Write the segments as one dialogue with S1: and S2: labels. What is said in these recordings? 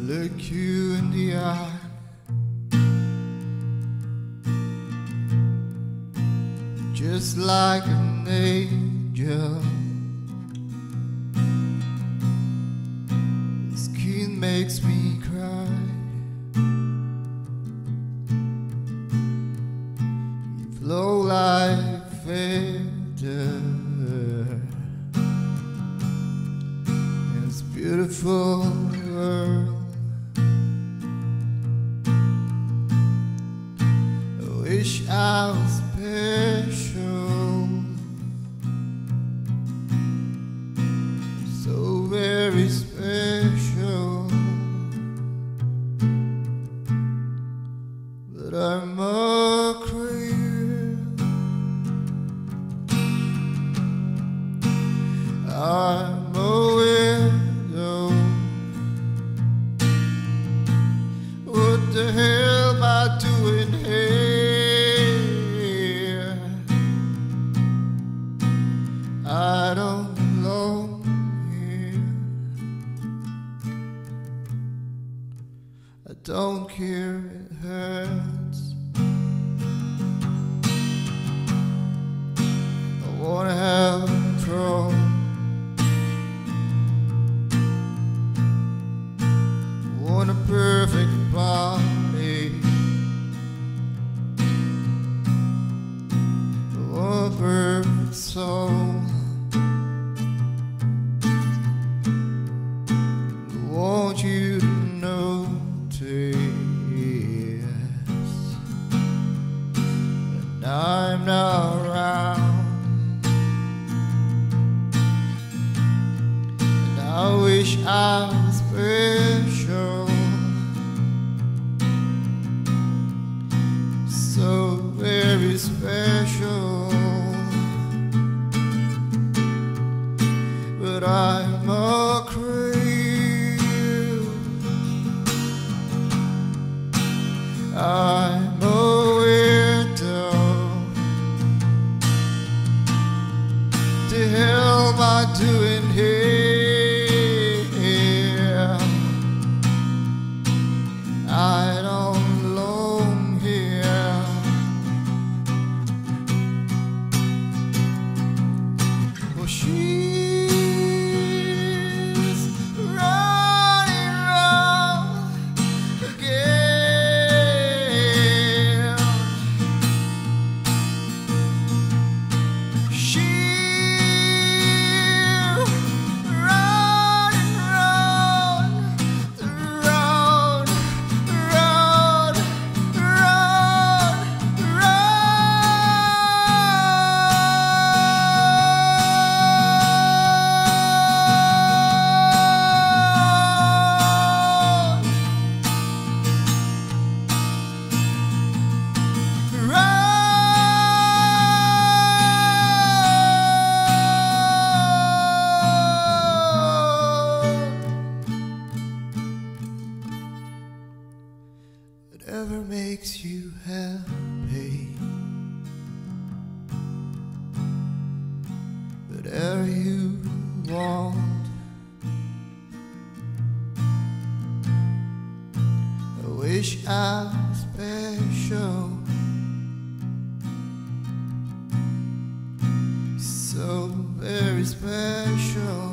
S1: look you in the eye. Just like an angel, skin makes me cry. You flow like feather, it's beautiful world. I wish I was special, so very special, but I'm a creep. I'm a weirdo. What the hell am I doing here? I don't belong here. I don't care, it hurts. I wanna have control. I want a perfect body. I want a perfect soul. I want you to notice that I'm not around, and I wish I was special, so very special, but I'm a creep. I'm a weirdo. The hell am I doing here? I don't belong here. Well, she's running around again. She's running around the road, road, road, whatever makes you happy, whatever you want. I wish I was special, so very special.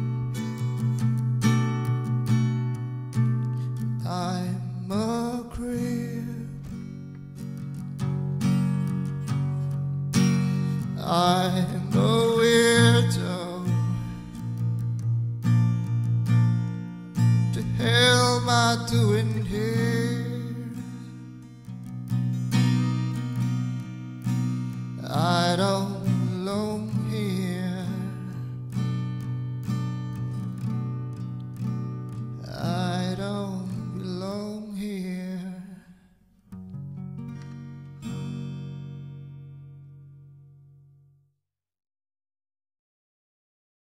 S1: I'm a creep. I'm a weirdo. The hell am I doing here?